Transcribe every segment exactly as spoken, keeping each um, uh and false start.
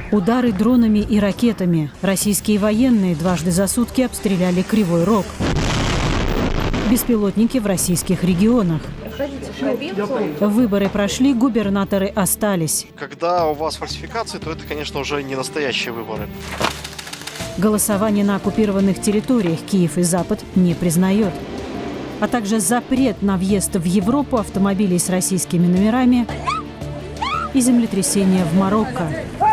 Удары дронами и ракетами. Российские военные дважды за сутки обстреляли Кривой Рог. Беспилотники в российских регионах. Выборы прошли, губернаторы остались. Когда у вас фальсификации, то это, конечно, уже не настоящие выборы. Голосование на оккупированных территориях Киев и Запад не признает. А также запрет на въезд в Европу автомобилей с российскими номерами и землетрясение в Марокко.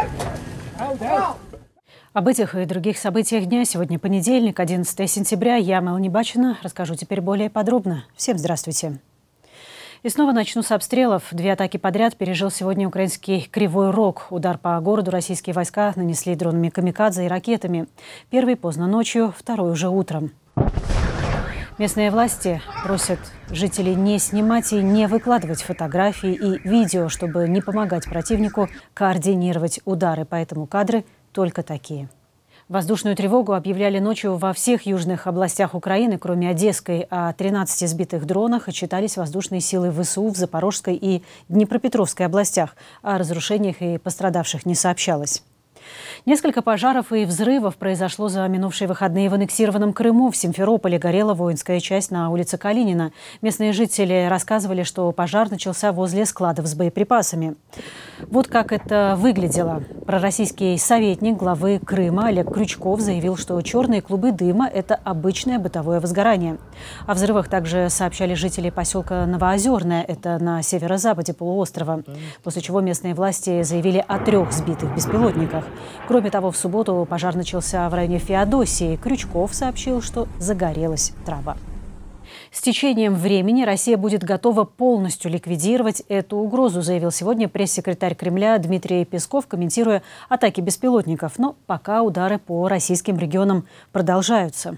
Об этих и других событиях дня. Сегодня понедельник, одиннадцатое сентября. Я, Мелани Бачина, расскажу теперь более подробно. Всем здравствуйте. И снова начну с обстрелов. Две атаки подряд пережил сегодня украинский Кривой Рог. Удар по городу российские войска нанесли дронами камикадзе и ракетами. Первый поздно ночью, второй уже утром. Местные власти просят жителей не снимать и не выкладывать фотографии и видео, чтобы не помогать противнику координировать удары. Поэтому кадры только такие. Воздушную тревогу объявляли ночью во всех южных областях Украины, кроме Одесской. О тринадцати сбитых дронах отчитались воздушные силы ВСУ в Запорожской и Днепропетровской областях. О разрушениях и пострадавших не сообщалось. Несколько пожаров и взрывов произошло за минувшие выходные в аннексированном Крыму. В Симферополе горела воинская часть на улице Калинина. Местные жители рассказывали, что пожар начался возле складов с боеприпасами. Вот как это выглядело. Пророссийский советник главы Крыма Олег Крючков заявил, что черные клубы дыма – это обычное бытовое возгорание. О взрывах также сообщали жители поселка Новоозерное, это на северо-западе полуострова. После чего местные власти заявили о трех сбитых беспилотниках. Кроме того, в субботу пожар начался в районе Феодосии. Крючков сообщил, что загорелась трава. С течением времени Россия будет готова полностью ликвидировать эту угрозу, заявил сегодня пресс-секретарь Кремля Дмитрий Песков, комментируя атаки беспилотников. Но пока удары по российским регионам продолжаются.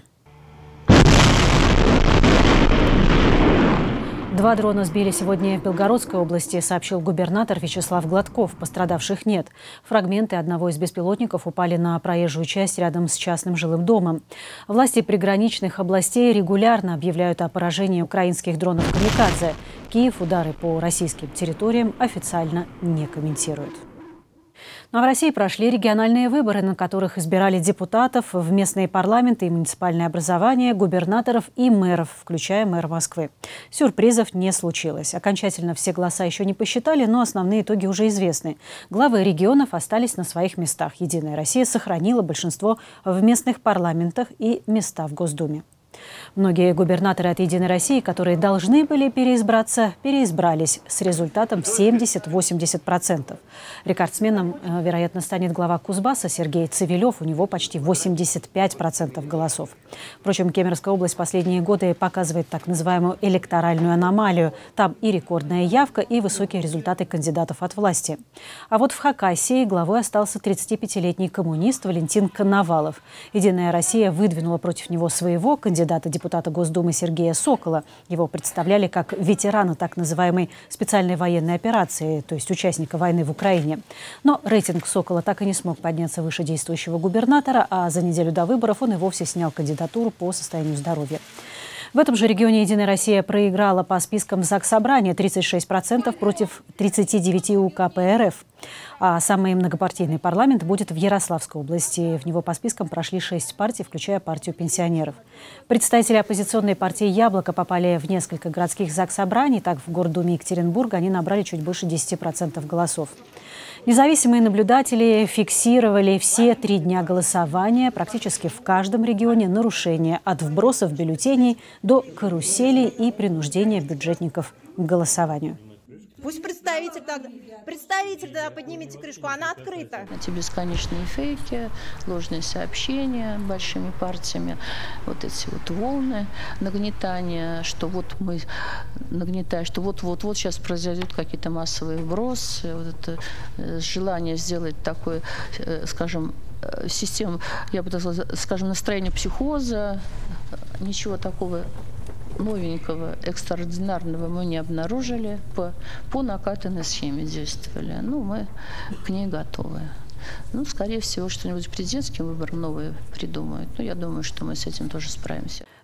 Два дрона сбили сегодня в Белгородской области, сообщил губернатор Вячеслав Гладков. Пострадавших нет. Фрагменты одного из беспилотников упали на проезжую часть рядом с частным жилым домом. Власти приграничных областей регулярно объявляют о поражении украинских дронов камикадзе. Киев удары по российским территориям официально не комментирует. Ну а в России прошли региональные выборы, на которых избирали депутатов в местные парламенты и муниципальные образования, губернаторов и мэров, включая мэра Москвы. Сюрпризов не случилось. Окончательно все голоса еще не посчитали, но основные итоги уже известны. Главы регионов остались на своих местах. «Единая Россия» сохранила большинство в местных парламентах и места в Госдуме. Многие губернаторы от «Единой России», которые должны были переизбраться, переизбрались с результатом в семьдесят-восемьдесят процентов. Рекордсменом, вероятно, станет глава Кузбасса Сергей Цивилев. У него почти восемьдесят пять процентов голосов. Впрочем, Кемеровская область последние годы показывает так называемую электоральную аномалию. Там и рекордная явка, и высокие результаты кандидатов от власти. А вот в Хакасии главой остался тридцатипятилетний коммунист Валентин Коновалов. «Единая Россия» выдвинула против него своего кандидата, депутата Госдумы Сергея Сокола. Его представляли как ветерана так называемой специальной военной операции, то есть участника войны в Украине. Но рейтинг Сокола так и не смог подняться выше действующего губернатора, а за неделю до выборов он и вовсе снял кандидатуру по состоянию здоровья. В этом же регионе «Единая Россия» проиграла по спискам Заксобрания тридцать шесть процентов против тридцати девяти у ка пэ эр эф. А самый многопартийный парламент будет в Ярославской области. В него по спискам прошли шесть партий, включая партию пенсионеров. Представители оппозиционной партии «Яблоко» попали в несколько городских заксобраний. Так, в Гордуме Екатеринбурга они набрали чуть больше десяти процентов голосов. Независимые наблюдатели фиксировали все три дня голосования. Практически в каждом регионе нарушения от вбросов бюллетеней до каруселей и принуждения бюджетников к голосованию. Пусть представитель тогда, представитель тогда поднимите крышку, она открыта. Эти бесконечные фейки, ложные сообщения большими партиями, вот эти вот волны нагнетания, что вот мы нагнетаем, что вот-вот-вот сейчас произойдут какие-то массовые вбросы, вот это желание сделать такой, скажем, систему, я бы так сказала, скажем, настроение психоза, ничего такого новенького, экстраординарного мы не обнаружили. По, по накатанной схеме действовали. Ну, мы к ней готовы. Ну, скорее всего, что-нибудь президентским выбором новые придумают. Но я думаю, что мы с этим тоже справимся.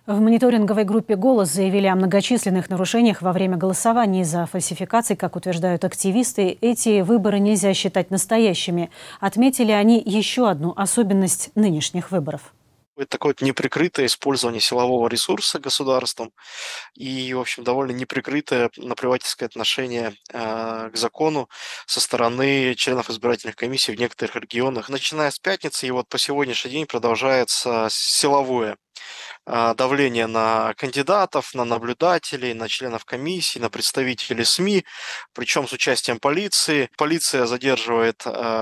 В мониторинговой группе «Голос» заявили о многочисленных нарушениях во время голосования из-за фальсификаций. Как утверждают активисты, эти выборы нельзя считать настоящими. Отметили они еще одну особенность нынешних выборов. Это такое вот неприкрытое использование силового ресурса государством и, в общем, довольно неприкрытое наплевательское отношение э, к закону со стороны членов избирательных комиссий в некоторых регионах. Начиная с пятницы и вот по сегодняшний день продолжается силовое давление на кандидатов, на наблюдателей, на членов комиссии, на представителей СМИ, причем с участием полиции. Полиция задерживает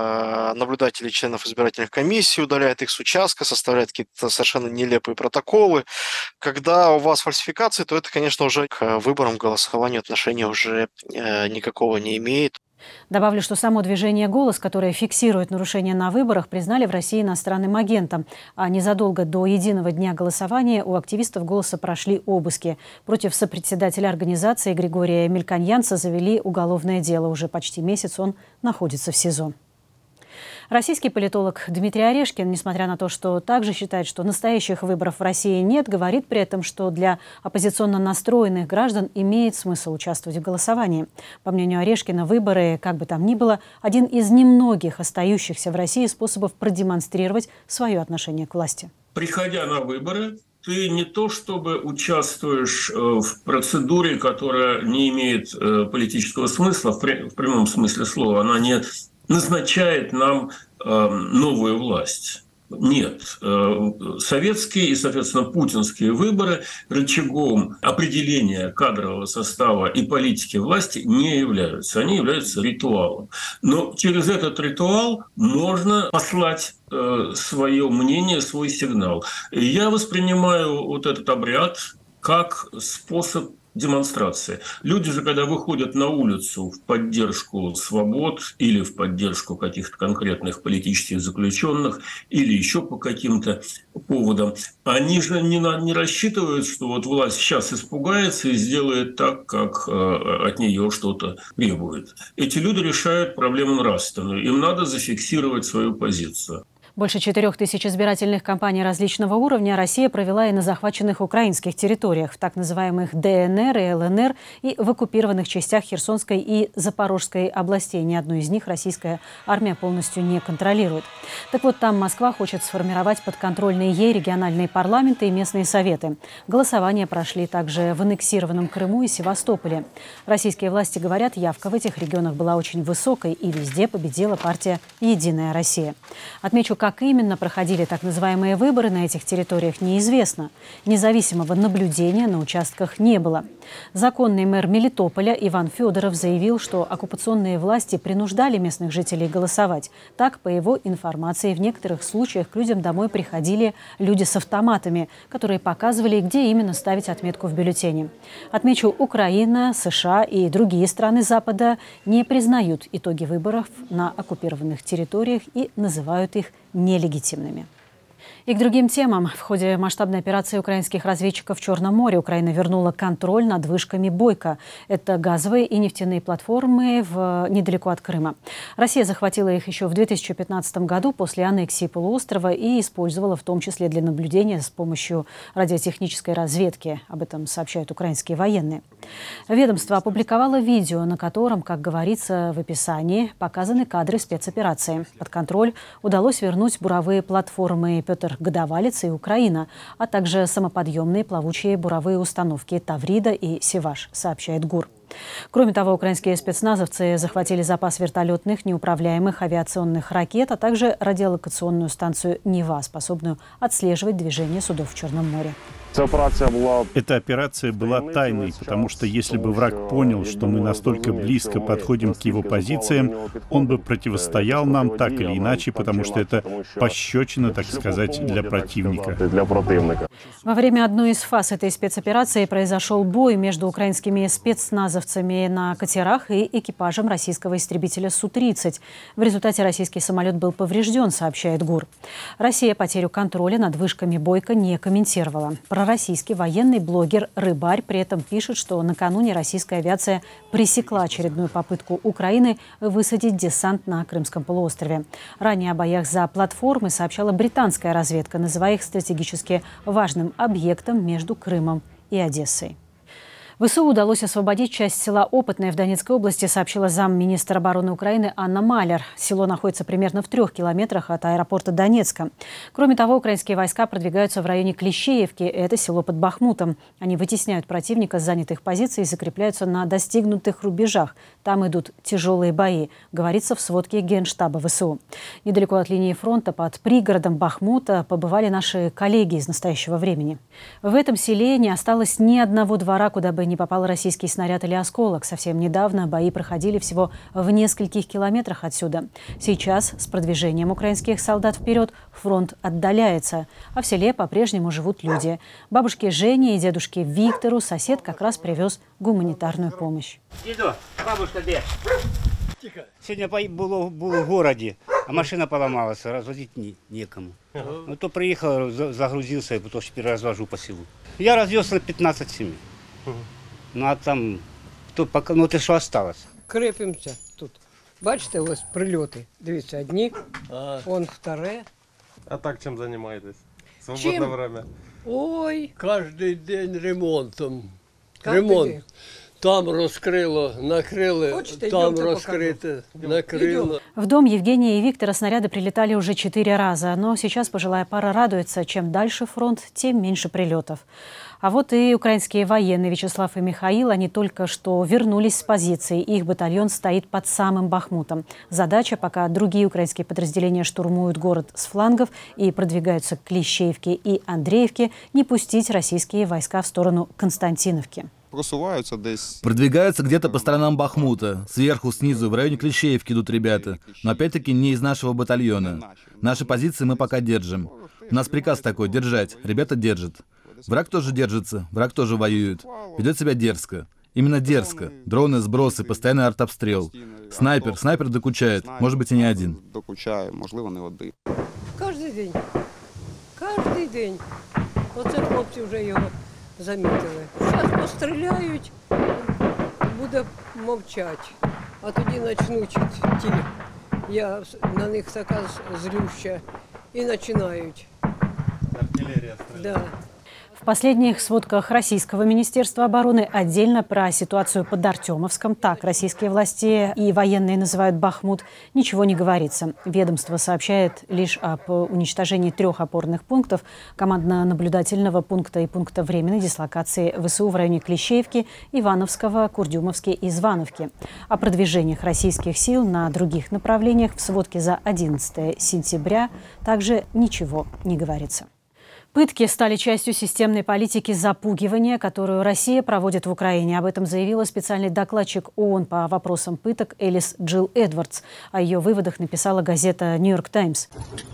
э, наблюдателей, членов избирательных комиссий, удаляет их с участка, составляет какие-то совершенно нелепые протоколы. Когда у вас фальсификации, то это, конечно, уже к выборам, к голосованию отношения уже э, никакого не имеет. Добавлю, что само движение «Голос», которое фиксирует нарушения на выборах, признали в России иностранным агентом. А незадолго до единого дня голосования у активистов «Голоса» прошли обыски. Против сопредседателя организации Григория Мельконьянца завели уголовное дело. Уже почти месяц он находится в СИЗО. Российский политолог Дмитрий Орешкин, несмотря на то, что также считает, что настоящих выборов в России нет, говорит при этом, что для оппозиционно настроенных граждан имеет смысл участвовать в голосовании. По мнению Орешкина, выборы, как бы там ни было, один из немногих остающихся в России способов продемонстрировать свое отношение к власти. Приходя на выборы, ты не то чтобы участвуешь в процедуре, которая не имеет политического смысла, в прямом смысле слова, она не назначает нам э, новую власть. Нет. Э, советские и, соответственно, путинские выборы рычагом определения кадрового состава и политики власти не являются. Они являются ритуалом. Но через этот ритуал можно послать э, свое мнение, свой сигнал. И я воспринимаю вот этот обряд как способ демонстрации. Люди же, когда выходят на улицу в поддержку свобод или в поддержку каких-то конкретных политических заключенных или еще по каким-то поводам, они же не, на, не рассчитывают, что вот власть сейчас испугается и сделает так, как э, от нее что-то требует. Эти люди решают проблему нравственную. Им надо зафиксировать свою позицию. Больше четырех тысяч избирательных кампаний различного уровня Россия провела и на захваченных украинских территориях, в так называемых ДНР и ЛНР, и в оккупированных частях Херсонской и Запорожской областей. Ни одну из них российская армия полностью не контролирует. Так вот, там Москва хочет сформировать подконтрольные ей региональные парламенты и местные советы. Голосования прошли также в аннексированном Крыму и Севастополе. Российские власти говорят, явка в этих регионах была очень высокой, и везде победила партия «Единая Россия». Отмечу, как именно проходили так называемые выборы на этих территориях, неизвестно. Независимого наблюдения на участках не было. Законный мэр Мелитополя Иван Федоров заявил, что оккупационные власти принуждали местных жителей голосовать. Так, по его информации, в некоторых случаях к людям домой приходили люди с автоматами, которые показывали, где именно ставить отметку в бюллетене. Отмечу, Украина, США и другие страны Запада не признают итоги выборов на оккупированных территориях и называют их нелегитимными. И к другим темам. В ходе масштабной операции украинских разведчиков в Черном море Украина вернула контроль над вышками «Бойко». Это газовые и нефтяные платформы в... недалеко от Крыма. Россия захватила их еще в две тысячи пятнадцатом году после аннексии полуострова и использовала в том числе для наблюдения с помощью радиотехнической разведки. Об этом сообщают украинские военные. Ведомство опубликовало видео, на котором, как говорится в описании, показаны кадры спецоперации. Под контроль удалось вернуть буровые платформы «Петр Годовалец» и «Украина», а также самоподъемные плавучие буровые установки «Таврида» и «Севаш», сообщает ГУР. Кроме того, украинские спецназовцы захватили запас вертолетных неуправляемых авиационных ракет, а также радиолокационную станцию «Нева», способную отслеживать движение судов в Черном море. Эта операция была тайной, потому что если бы враг понял, что мы настолько близко подходим к его позициям, он бы противостоял нам так или иначе, потому что это пощечина, так сказать, для противника. Во время одной из фаз этой спецоперации произошел бой между украинскими спецназовцами на катерах и экипажем российского истребителя Су тридцать. В результате российский самолет был поврежден, сообщает ГУР. Россия потерю контроля над вышками «Бойко» не комментировала. пророссийский военный блогер «Рыбарь». При этом пишет, что накануне российская авиация пресекла очередную попытку Украины высадить десант на Крымском полуострове. Ранее о боях за платформы сообщала британская разведка, называя их стратегически важным объектом между Крымом и Одессой. ВСУ удалось освободить часть села Опытное в Донецкой области, сообщила замминистра обороны Украины Анна Малер. Село находится примерно в трех километрах от аэропорта Донецка. Кроме того, украинские войска продвигаются в районе Клещеевки. Это село под Бахмутом. Они вытесняют противника с занятых позиций и закрепляются на достигнутых рубежах. Там идут тяжелые бои, говорится в сводке Генштаба ВСУ. Недалеко от линии фронта, под пригородом Бахмута, побывали наши коллеги из настоящего времени. В этом селе не осталось ни одного двора, куда бы не попал российский снаряд или осколок. Совсем недавно бои проходили всего в нескольких километрах отсюда. Сейчас с продвижением украинских солдат вперед фронт отдаляется, а в селе по-прежнему живут люди. Бабушке Жене и дедушке Виктору сосед как раз привез гуманитарную помощь. Діду, бабушка де? Сьогодні було, було в городі, а машина поламалася, розвозити ні, некому. Ну, то приїхав, загрузився, і потім тепер розвожу по селу. Я розвез на п'ятнадцять сімей. Ну, а там, то, ну, те, що залишилось. Крепимося тут. Бачите, ось прильоти. Дивіться, одні, он вторе. А так чим займаєтесь? Свободне время? Ой. Кожний день ремонтом. Кожний Ремонт. день. Там розкрило, накрили, Хочете, там идемте розкрите, накрило. В дом Евгения и Виктора снаряды прилетали уже четыре раза. Но сейчас пожилая пара радуется, чем дальше фронт, тем меньше прилетов. А вот и украинские военные Вячеслав и Михаил, они только что вернулись с позиции. Их батальон стоит под самым Бахмутом. Задача, пока другие украинские подразделения штурмуют город с флангов и продвигаются к Клещеевке и Андреевке, не пустить российские войска в сторону Константиновки. Просуваются здесь. Продвигаются где-то по сторонам Бахмута. Сверху, снизу, в районе Клещеевки идут ребята. Но опять-таки не из нашего батальона. Наши позиции мы пока держим. У нас приказ такой – держать. Ребята держат. Враг тоже держится, враг тоже воюет. Ведет себя дерзко. Именно дерзко. Дроны, сбросы, постоянный артобстрел. Снайпер, снайпер докучает. Может быть, и не один. Докучає, можливо, не один. Кожний день. Кожний день. Оце хлопці вже його замітили. Зараз постріляють, буде мовчати. А тоді почнуть ті. Я на них така злюща. І починають. Артиллерия стреляет. Да. В последних сводках Российского Министерства обороны отдельно про ситуацию под Артемовском, так российские власти и военные называют Бахмут, ничего не говорится. Ведомство сообщает лишь об уничтожении трех опорных пунктов, командно-наблюдательного пункта и пункта временной дислокации ВСУ в районе Клещеевки, Ивановского, Курдюмовски и Звановки. О продвижениях российских сил на других направлениях в сводке за одиннадцатое сентября также ничего не говорится. Пытки стали частью системной политики запугивания, которую Россия проводит в Украине. Об этом заявила специальный докладчик ООН по вопросам пыток Элис Джилл Эдвардс. О ее выводах написала газета «Нью-Йорк Таймс».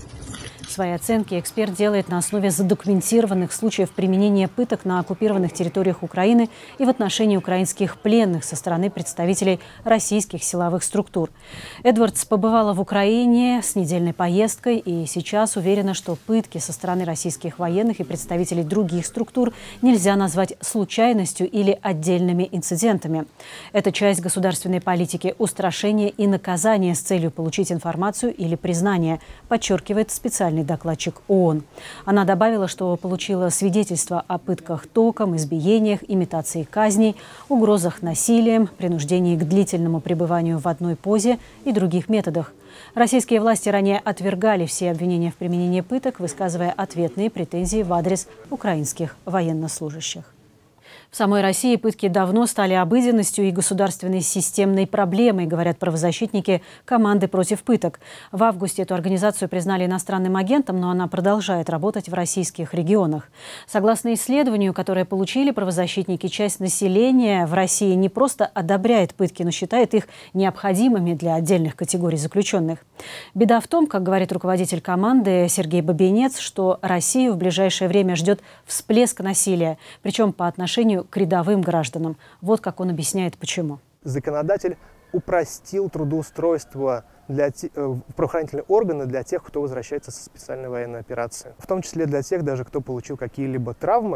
Свои оценки эксперт делает на основе задокументированных случаев применения пыток на оккупированных территориях Украины и в отношении украинских пленных со стороны представителей российских силовых структур. Эдвардс побывала в Украине с недельной поездкой и сейчас уверена, что пытки со стороны российских военных и представителей других структур нельзя назвать случайностью или отдельными инцидентами. Это часть государственной политики устрашения и наказания с целью получить информацию или признание, подчеркивает специальный докладчик ООН. Она добавила, что получила свидетельства о пытках током, избиениях, имитации казней, угрозах насилием, принуждении к длительному пребыванию в одной позе и других методах. Российские власти ранее отвергали все обвинения в применении пыток, высказывая ответные претензии в адрес украинских военнослужащих. В самой России пытки давно стали обыденностью и государственной системной проблемой, говорят правозащитники команды против пыток. В августе эту организацию признали иностранным агентом, но она продолжает работать в российских регионах. Согласно исследованию, которое получили правозащитники, часть населения в России не просто одобряет пытки, но считает их необходимыми для отдельных категорий заключенных. Беда в том, как говорит руководитель команды Сергей Бабинец, что Россию в ближайшее время ждет всплеск насилия, причем по отношению к рядовым гражданам. Вот как он объясняет, почему. Законодатель упростил трудоустройство для в правоохранительные органы для тех, кто возвращается со специальной военной операции. В том числе для тех, даже кто получил какие-либо травмы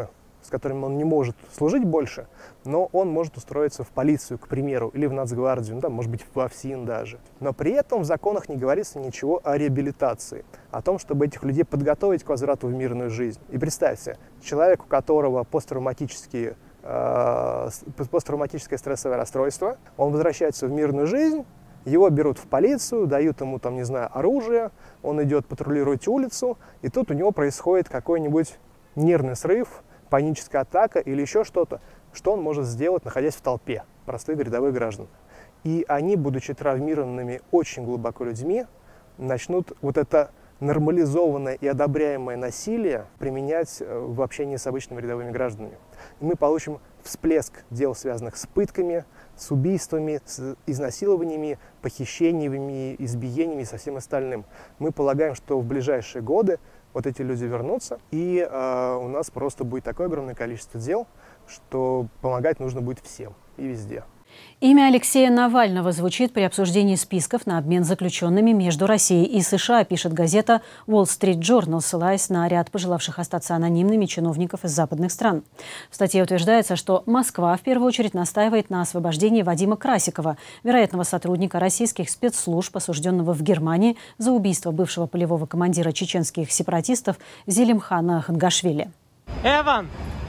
с которыми он не может служить больше, но он может устроиться в полицию, к примеру, или в Нацгвардию, ну, там, может быть, в ФСИН даже. Но при этом в законах не говорится ничего о реабилитации, о том, чтобы этих людей подготовить к возврату в мирную жизнь. И представьте, человек, у которого посттравматические посттравматическое стрессовое расстройство, он возвращается в мирную жизнь, его берут в полицию, дают ему, там, не знаю, оружие, он идет патрулировать улицу, и тут у него происходит какой-нибудь нервный срыв, паническая атака или еще что-то, что он может сделать, находясь в толпе простых рядовых граждан. И они, будучи травмированными очень глубоко людьми, начнут вот это нормализованное и одобряемое насилие применять в общении с обычными рядовыми гражданами. И мы получим всплеск дел, связанных с пытками, с убийствами, с изнасилованиями, похищениями, избиениями и со всем остальным. Мы полагаем, что в ближайшие годы вот эти люди вернутся, и э, у нас просто будет такое огромное количество дел, что помогать нужно будет всем и везде. Имя Алексея Навального звучит при обсуждении списков на обмен заключенными между Россией и США, пишет газета Wall Street Journal, ссылаясь на ряд пожелавших остаться анонимными чиновников из западных стран. В статье утверждается, что Москва в первую очередь настаивает на освобождении Вадима Красикова, вероятного сотрудника российских спецслужб, осужденного в Германии за убийство бывшего полевого командира чеченских сепаратистов Зелимхана Хангашвили. Эван!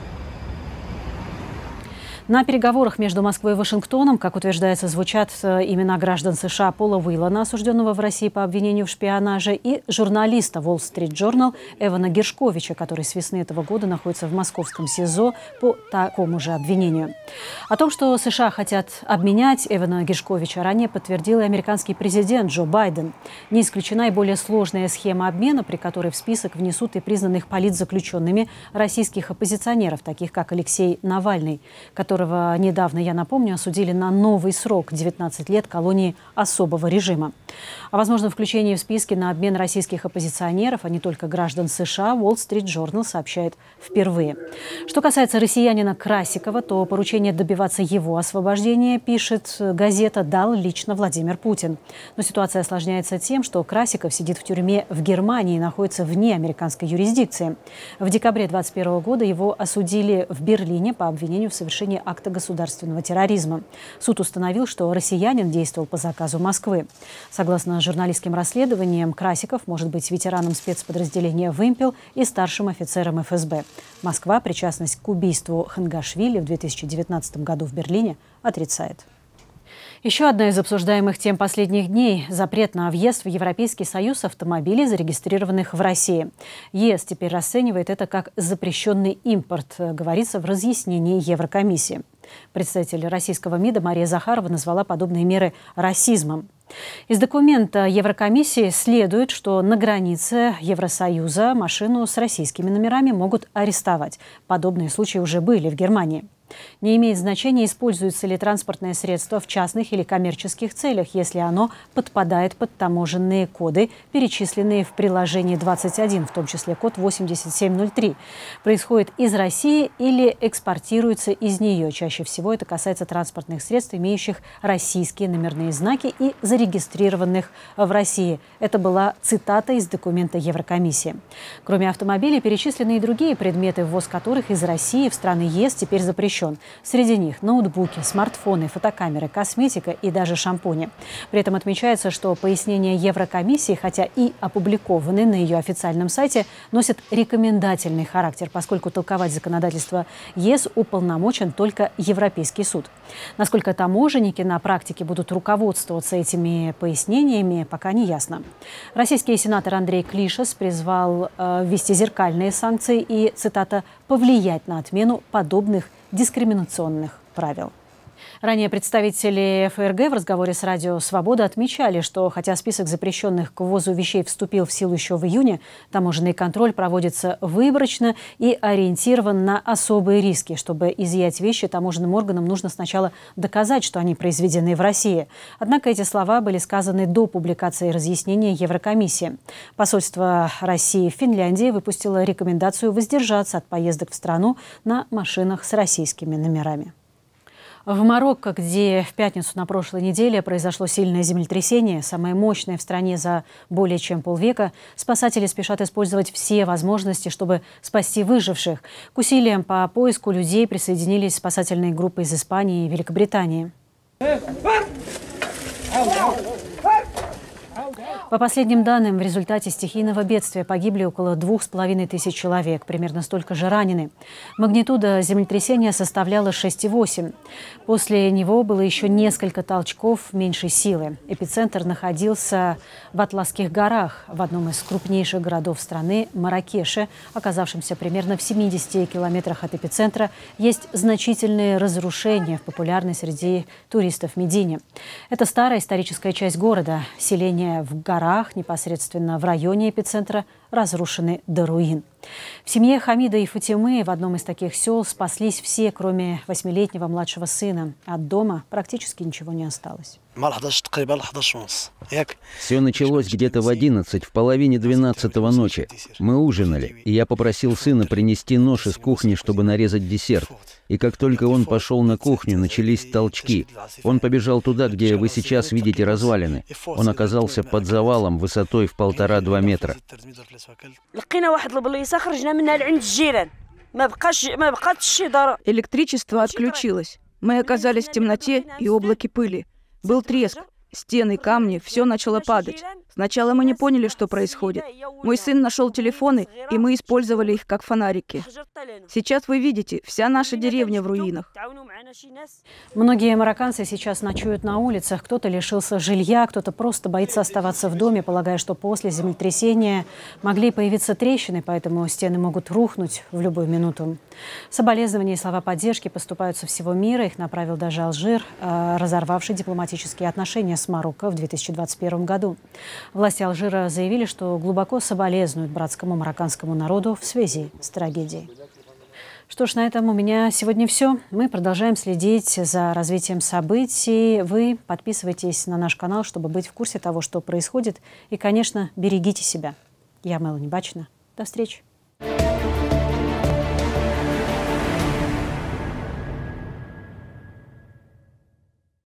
На переговорах между Москвой и Вашингтоном, как утверждается, звучат имена граждан США Пола Уиллана, осужденного в России по обвинению в шпионаже, и журналиста Wall Street Journal Эвана Гершковича, который с весны этого года находится в московском СИЗО по такому же обвинению. О том, что США хотят обменять Эвана Гершковича, ранее подтвердил и американский президент Джо Байден. Не исключена и более сложная схема обмена, при которой в список внесут и признанных политзаключенными российских оппозиционеров, таких как Алексей Навальный, который которого недавно, я напомню, осудили на новый срок – девятнадцать лет колонии особого режима. О возможном включении в списки на обмен российских оппозиционеров, а не только граждан США, Wall Street Journal сообщает впервые. Что касается россиянина Красикова, то поручение добиваться его освобождения, пишет газета, дал лично Владимир Путин. Но ситуация осложняется тем, что Красиков сидит в тюрьме в Германии и находится вне американской юрисдикции. В декабре две тысячи двадцать первого года его осудили в Берлине по обвинению в совершении акта государственного терроризма. Суд установил, что россиянин действовал по заказу Москвы. Согласно журналистским расследованиям, Красиков может быть ветераном спецподразделения «Вымпел» и старшим офицером эф эс бэ. Москва причастность к убийству Хангашвили в две тысячи девятнадцатом году в Берлине отрицает. Еще одна из обсуждаемых тем последних дней – запрет на въезд в Европейский Союз автомобилей, зарегистрированных в России. ЕС теперь расценивает это как запрещенный импорт, говорится в разъяснении Еврокомиссии. Представитель российского МИДа Мария Захарова назвала подобные меры расизмом. Из документа Еврокомиссии следует, что на границе Евросоюза машину с российскими номерами могут арестовать. Подобные случаи уже были в Германии. Не имеет значения, используется ли транспортное средство в частных или коммерческих целях, если оно подпадает под таможенные коды, перечисленные в приложении двадцать один, в том числе код восемьдесят семь ноль три. Происходит из России или экспортируется из нее. Чаще всего это касается транспортных средств, имеющих российские номерные знаки и зарегистрированных в России. Это была цитата из документа Еврокомиссии. Кроме автомобилей, перечислены и другие предметы, ввоз которых из России в страны ЕС теперь запрещен. Среди них ноутбуки, смартфоны, фотокамеры, косметика и даже шампуни. При этом отмечается, что пояснения Еврокомиссии, хотя и опубликованы на ее официальном сайте, носят рекомендательный характер, поскольку толковать законодательство ЕС уполномочен только Европейский суд. Насколько таможенники на практике будут руководствоваться этими пояснениями, пока не ясно. Российский сенатор Андрей Клишес призвал э, ввести зеркальные санкции и, цитата, «повлиять на отмену подобных дискриминационных правил». Ранее представители эф эр гэ в разговоре с Радио Свобода отмечали, что хотя список запрещенных к ввозу вещей вступил в силу еще в июне, таможенный контроль проводится выборочно и ориентирован на особые риски. Чтобы изъять вещи, таможенным органам нужно сначала доказать, что они произведены в России. Однако эти слова были сказаны до публикации разъяснения Еврокомиссии. Посольство России в Финляндии выпустило рекомендацию воздержаться от поездок в страну на машинах с российскими номерами. В Марокко, где в пятницу на прошлой неделе произошло сильное землетрясение, самое мощное в стране за более чем полвека, спасатели спешат использовать все возможности, чтобы спасти выживших. К усилиям по поиску людей присоединились спасательные группы из Испании и Великобритании. По последним данным, в результате стихийного бедствия погибли около двух с половиной тысяч человек, примерно столько же ранены. Магнитуда землетрясения составляла шесть и восемь. После него было еще несколько толчков меньшей силы. Эпицентр находился в Атласских горах, в одном из крупнейших городов страны, Марракеше, оказавшемся примерно в семидесяти километрах от эпицентра. Есть значительные разрушения в популярной среди туристов Медине. Это старая историческая часть города. Селение в горах, непосредственно в районе эпицентра, разрушены до руин. В семье Хамида и Фатимы в одном из таких сел спаслись все, кроме восьмилетнего младшего сына. От дома практически ничего не осталось. Все началось где-то в одиннадцать, в половине двенадцатого ночи. Мы ужинали, и я попросил сына принести нож из кухни, чтобы нарезать десерт. И как только он пошел на кухню, начались толчки. Он побежал туда, где вы сейчас видите развалины. Он оказался под завалом высотой в полтора-два метра. Электричество отключилось. Мы оказались в темноте и облаке пыли. Был треск. Стены, камни, все начало падать. Сначала мы не поняли, что происходит. Мой сын нашел телефоны, и мы использовали их как фонарики. Сейчас вы видите, вся наша деревня в руинах. Многие марокканцы сейчас ночуют на улицах. Кто-то лишился жилья, кто-то просто боится оставаться в доме, полагая, что после землетрясения могли появиться трещины, поэтому стены могут рухнуть в любую минуту. Соболезнования и слова поддержки поступают со всего мира. Их направил даже Алжир, разорвавший дипломатические отношения с Марокко в две тысячи двадцать первом году. Власти Алжира заявили, что глубоко соболезнуют братскому марокканскому народу в связи с трагедией. Что ж, на этом у меня сегодня все. Мы продолжаем следить за развитием событий. Вы подписывайтесь на наш канал, чтобы быть в курсе того, что происходит. И, конечно, берегите себя. Я Мелани Бачина. До встречи.